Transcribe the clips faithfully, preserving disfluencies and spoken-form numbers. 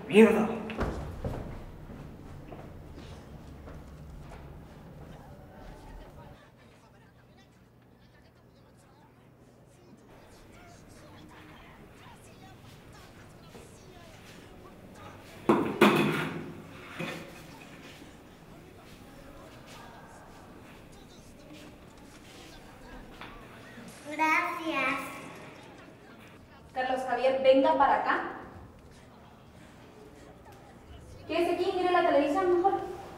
¡Mierda! Gracias. Carlos Javier, venga para acá. Quédese aquí y mire la televisión mejor.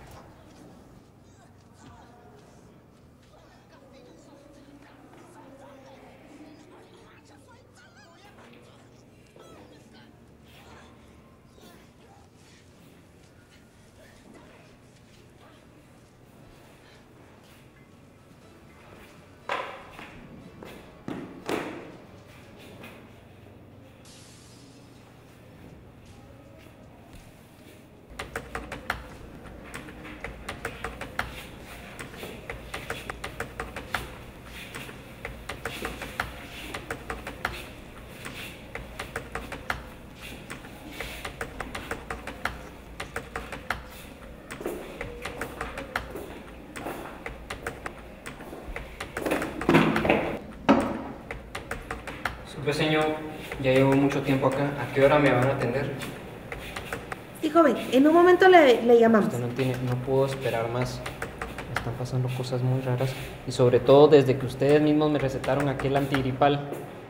Pues señor, ya llevo mucho tiempo acá. ¿A qué hora me van a atender? Sí, joven, en un momento le, le llamamos. Usted no tiene, no puedo esperar más. Me están pasando cosas muy raras. Y sobre todo desde que ustedes mismos me recetaron aquel antigripal.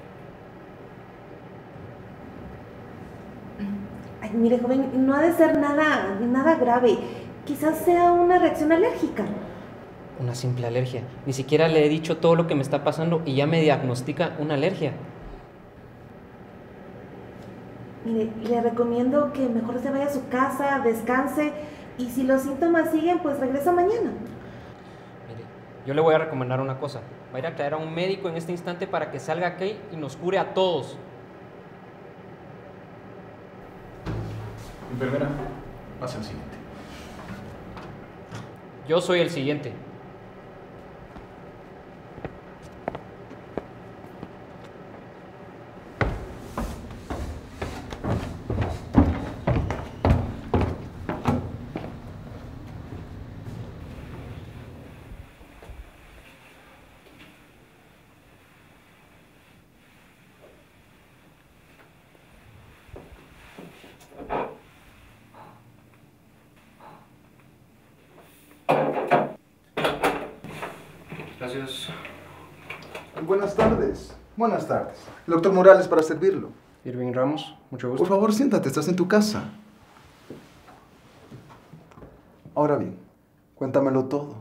Ay, mire, joven, no ha de ser nada, nada grave. Quizás sea una reacción alérgica. Una simple alergia. Ni siquiera le he dicho todo lo que me está pasando y ya me diagnostica una alergia. Mire, le recomiendo que mejor se vaya a su casa, descanse y si los síntomas siguen, pues regresa mañana. Mire, yo le voy a recomendar una cosa. Va a ir a traer a un médico en este instante para que salga aquí y nos cure a todos. Enfermera, pasa al siguiente. Yo soy el siguiente. Gracias. Buenas tardes. Buenas tardes. El doctor Morales para servirlo. Irving Ramos, mucho gusto. Por favor, siéntate, estás en tu casa. Ahora bien, cuéntamelo todo.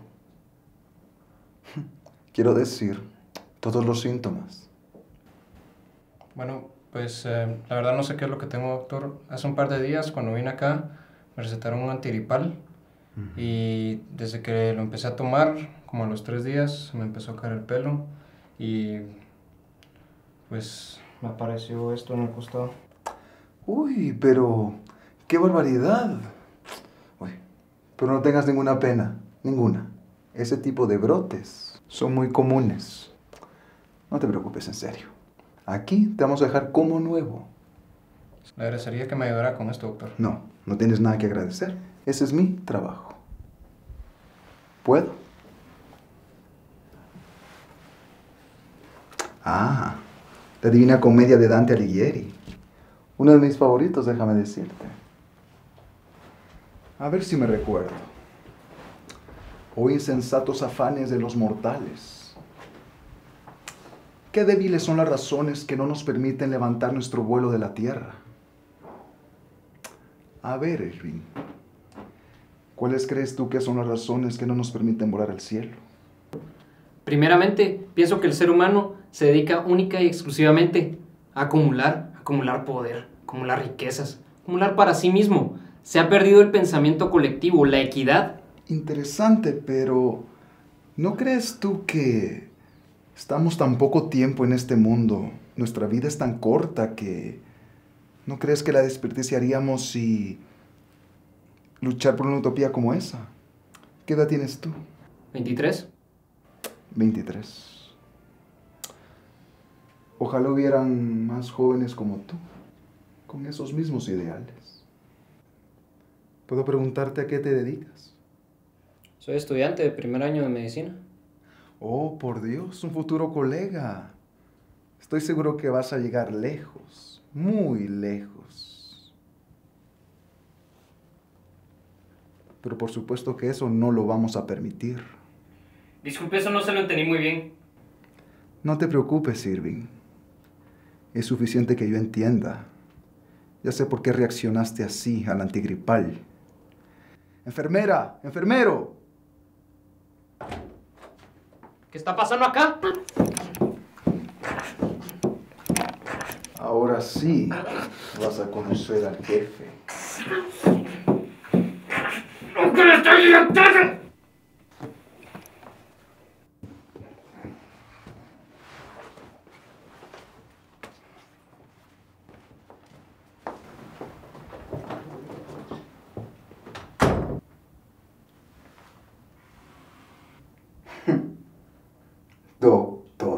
Quiero decir, todos los síntomas. Bueno, pues eh, la verdad no sé qué es lo que tengo, doctor. Hace un par de días, cuando vine acá, me recetaron un antigripal. Uh-huh. Y desde que lo empecé a tomar, como a los tres días, me empezó a caer el pelo. Y pues me apareció esto en el costado. Uy, pero qué barbaridad. Uy, pero no tengas ninguna pena, ninguna. Ese tipo de brotes son muy comunes. No te preocupes, en serio. Aquí te vamos a dejar como nuevo. Le agradecería que me ayudara con esto, doctor. No, no tienes nada que agradecer. Ese es mi trabajo. ¿Puedo? Ah, la Divina Comedia de Dante Alighieri. Uno de mis favoritos, déjame decirte. A ver si me recuerdo. Oh insensatos afanes de los mortales. Qué débiles son las razones que no nos permiten levantar nuestro vuelo de la tierra. A ver, Irving, ¿cuáles crees tú que son las razones que no nos permiten volar al cielo? Primeramente, pienso que el ser humano se dedica única y exclusivamente a acumular, acumular poder, acumular riquezas, acumular para sí mismo. Se ha perdido el pensamiento colectivo, la equidad. Interesante, pero ¿no crees tú que estamos tan poco tiempo en este mundo? Nuestra vida es tan corta que ¿no crees que la desperdiciaríamos si luchar por una utopía como esa? ¿Qué edad tienes tú? ¿veintitrés? veintitrés. Ojalá hubieran más jóvenes como tú, con esos mismos ideales. ¿Puedo preguntarte a qué te dedicas? Soy estudiante de primer año de medicina. Oh, por Dios, un futuro colega. Estoy seguro que vas a llegar lejos, muy lejos. Pero por supuesto que eso no lo vamos a permitir. Disculpe, eso no se lo entendí muy bien. No te preocupes, Irving. Es suficiente que yo entienda. Ya sé por qué reaccionaste así al antigripal. ¡Enfermera! ¡Enfermero! ¿Qué está pasando acá? Ahora sí vas a conocer al jefe. ¡No, que le estoy intentando! Doctor.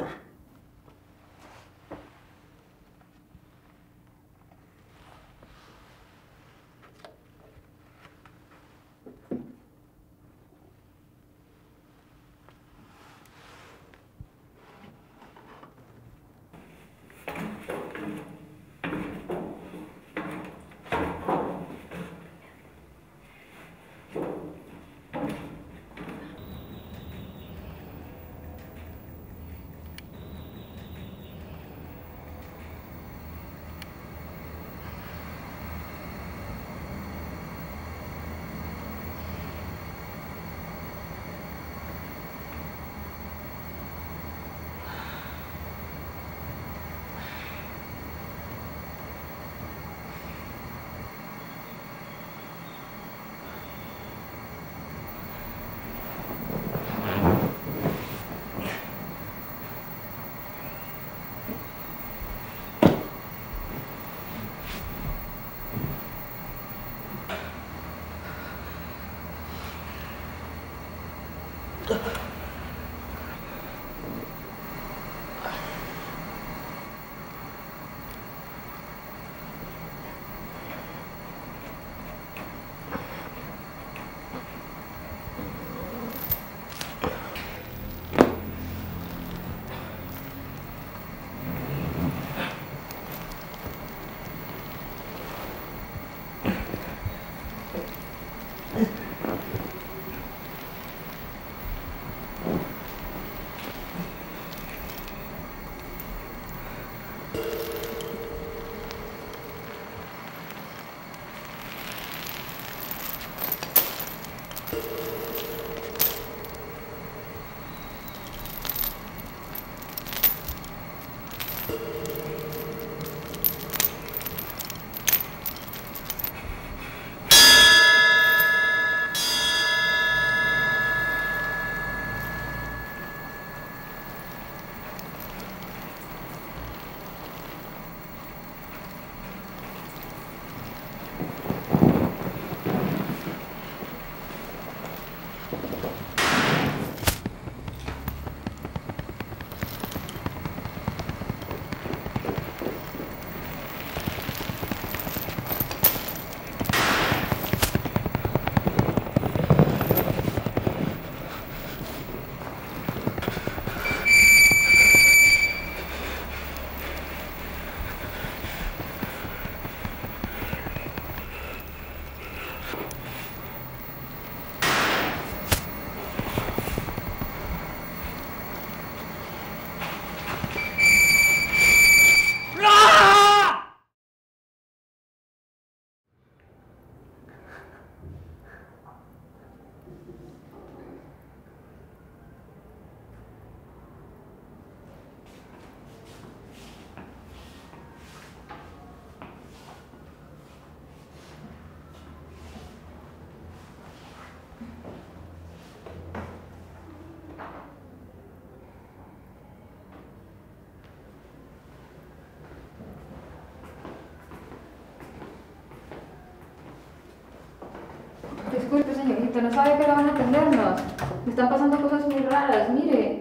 Disculpe, señorita, no sabe que hora van a atendernos. Me están pasando cosas muy raras, mire.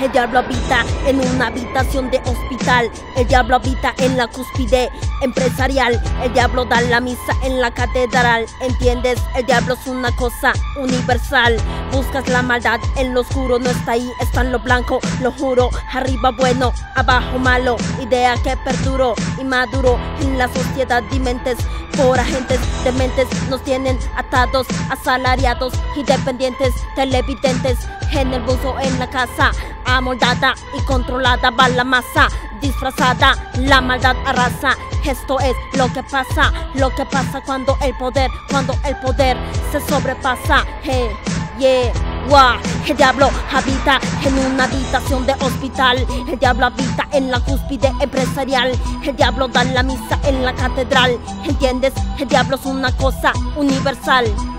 El diablo habita en una habitación de hospital. El diablo habita en la cúspide empresarial. El diablo da la misa en la catedral. ¿Entiendes? El diablo es una cosa universal. Buscas la maldad en lo oscuro, no está ahí, está en lo blanco, lo juro. Arriba bueno, abajo malo. Idea que perduró y maduró en la sociedad de mentes. Por agentes dementes nos tienen atados, asalariados y dependientes, televidentes. En el buzo, en la casa, amoldada y controlada va la masa. Disfrazada, la maldad arrasa. Esto es lo que pasa, lo que pasa cuando el poder, cuando el poder se sobrepasa. Hey, yeah, wow. El diablo habita en una habitación de hospital. El diablo habita en la cúspide empresarial. El diablo da la misa en la catedral. ¿Entiendes? El diablo es una cosa universal.